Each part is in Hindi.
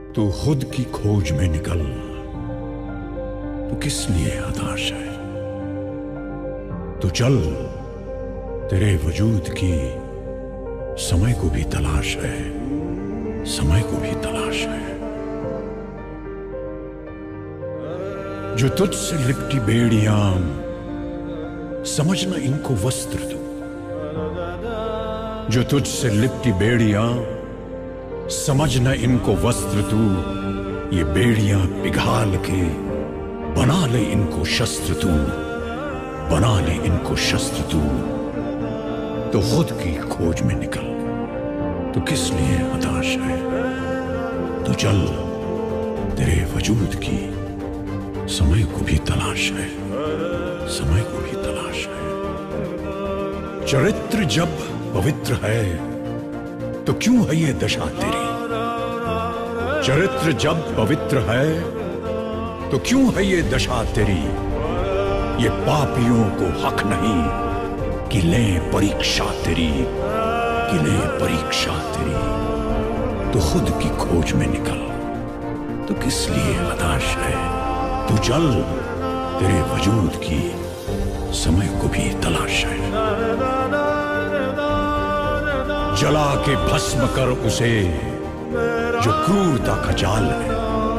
तू खुद की खोज में निकल, तू किस लिए हताश है। तू चल, तेरे वजूद की समय को भी तलाश है, समय को भी तलाश है। जो तुझसे लिपटी बेड़ियां, समझना इनको वस्त्र तू। जो तुझसे लिपटी बेड़ियां, समझना इनको वस्त्र तू। ये बेड़ियां पिघाल के बना ले इनको शस्त्र तू, बना ले इनको शस्त्र तू। तो खुद की खोज में निकल, तो किस लिए हताश है। तो चल, तेरे वजूद की समय को भी तलाश है, समय को भी तलाश है। चरित्र जब पवित्र है तो क्यों है ये दशा तेरी। चरित्र जब पवित्र है तो क्यों है ये दशा तेरी। ये पापियों को हक नहीं कि लें परीक्षा तेरी, कि लें परीक्षा तेरी। तो खुद की खोज में निकल, तो किस लिए हताश है। तू चल, तेरे वजूद की समय को भी तलाश है। जला के भस्म कर उसे जो क्रूरता का जाल है।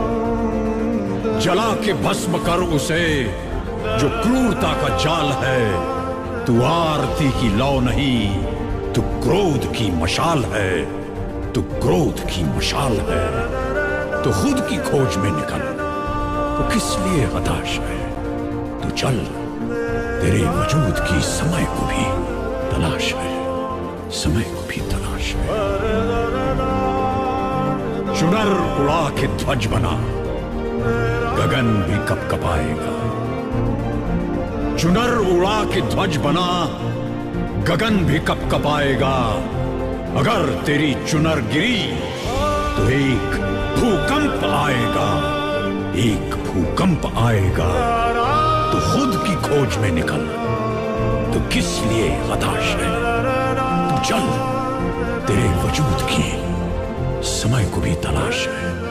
जला के भस्म कर उसे जो क्रूरता का जाल है। तू आरती की लौ नहीं, तू क्रोध की मशाल है, तू क्रोध की मशाल है। तो खुद की खोज में निकल, तो किस लिए हताश है। तू चल, तेरे वजूद की समय को भी तलाश है, समय को भी तलाश है। चुनर उड़ा के ध्वज बना, गगन भी कपकपाएगा। चुनर उड़ा के ध्वज बना, गगन भी कपकपाएगा। अगर तेरी चुनर गिरी तो एक भूकंप आएगा, एक भूकंप आएगा। तो खुद की खोज में निकल, तो किस लिए हताश है। तू चल, तेरे वजूद की समय को भी तलाश है।